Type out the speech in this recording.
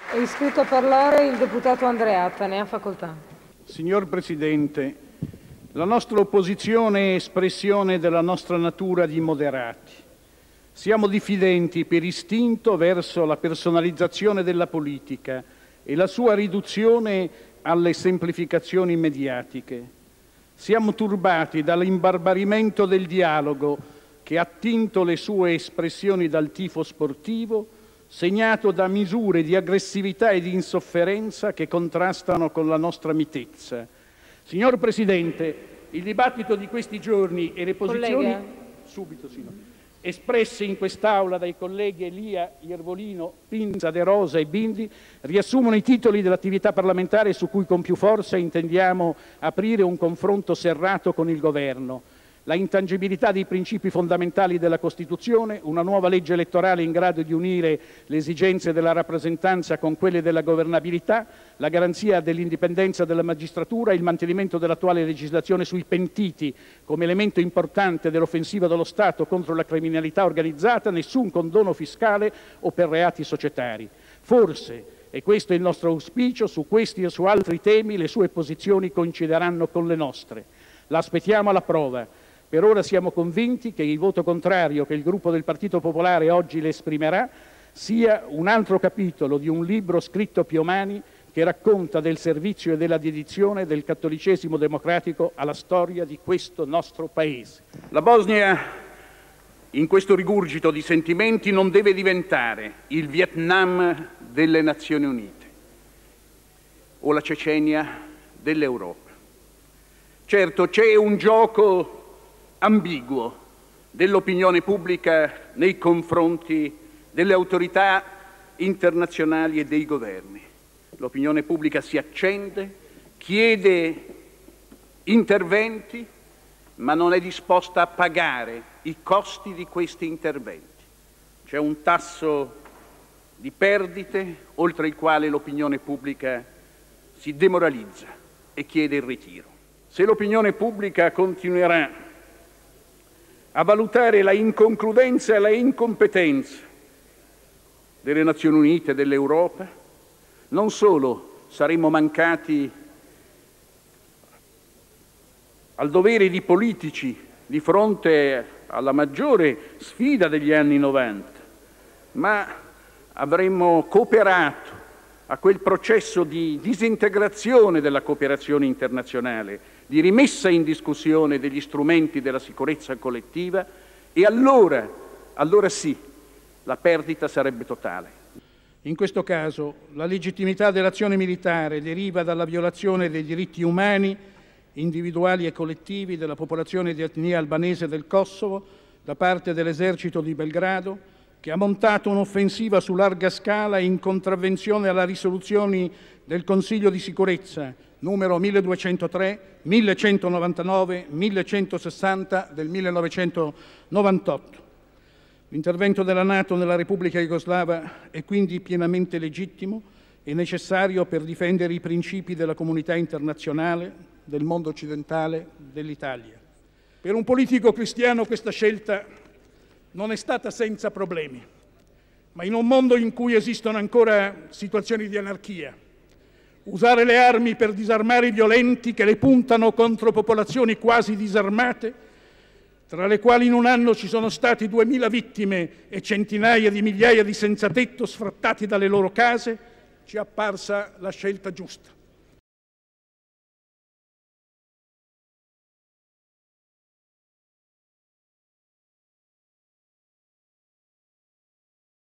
È iscritto a parlare il deputato Andreatta, ne ha facoltà. Signor Presidente, la nostra opposizione è espressione della nostra natura di moderati. Siamo diffidenti per istinto verso la personalizzazione della politica e la sua riduzione alle semplificazioni mediatiche. Siamo turbati dall'imbarbarimento del dialogo che ha attinto le sue espressioni dal tifo sportivo, segnato da misure di aggressività e di insofferenza che contrastano con la nostra mitezza. Signor Presidente, il dibattito di questi giorni e le posizioni espresse in quest'Aula dai colleghi Elia, Iervolino, Pinza, De Rosa e Bindi riassumono i titoli dell'attività parlamentare su cui con più forza intendiamo aprire un confronto serrato con il Governo. La intangibilità dei principi fondamentali della Costituzione, una nuova legge elettorale in grado di unire le esigenze della rappresentanza con quelle della governabilità, la garanzia dell'indipendenza della magistratura, il mantenimento dell'attuale legislazione sui pentiti come elemento importante dell'offensiva dello Stato contro la criminalità organizzata, nessun condono fiscale o per reati societari. Forse, e questo è il nostro auspicio, su questi e su altri temi le sue posizioni coincideranno con le nostre. La aspettiamo alla prova. Per ora siamo convinti che il voto contrario che il gruppo del Partito Popolare oggi le esprimerà sia un altro capitolo di un libro scritto Piomani che racconta del servizio e della dedizione del cattolicesimo democratico alla storia di questo nostro Paese. La Bosnia, in questo rigurgito di sentimenti, non deve diventare il Vietnam delle Nazioni Unite o la Cecenia dell'Europa. Certo, c'è un gioco ambiguo dell'opinione pubblica nei confronti delle autorità internazionali e dei governi. L'opinione pubblica si accende, chiede interventi, ma non è disposta a pagare i costi di questi interventi. C'è un tasso di perdite oltre il quale l'opinione pubblica si demoralizza e chiede il ritiro. Se l'opinione pubblica continuerà a valutare la inconcludenza e la incompetenza delle Nazioni Unite e dell'Europa, non solo saremo mancati al dovere di politici di fronte alla maggiore sfida degli anni '90, ma avremmo cooperato a quel processo di disintegrazione della cooperazione internazionale, di rimessa in discussione degli strumenti della sicurezza collettiva, e allora sì, la perdita sarebbe totale. In questo caso la legittimità dell'azione militare deriva dalla violazione dei diritti umani, individuali e collettivi, della popolazione di etnia albanese del Kosovo da parte dell'esercito di Belgrado, che ha montato un'offensiva su larga scala in contravvenzione alle risoluzioni del Consiglio di sicurezza numero 1203, 1199, 1160 del 1998. L'intervento della NATO nella Repubblica Jugoslava è quindi pienamente legittimo e necessario per difendere i principi della comunità internazionale, del mondo occidentale, dell'Italia. Per un politico cristiano questa scelta non è stata senza problemi, ma in un mondo in cui esistono ancora situazioni di anarchia, usare le armi per disarmare i violenti che le puntano contro popolazioni quasi disarmate, tra le quali in un anno ci sono stati 2000 vittime e centinaia di migliaia di senzatetto sfrattati dalle loro case, ci è apparsa la scelta giusta.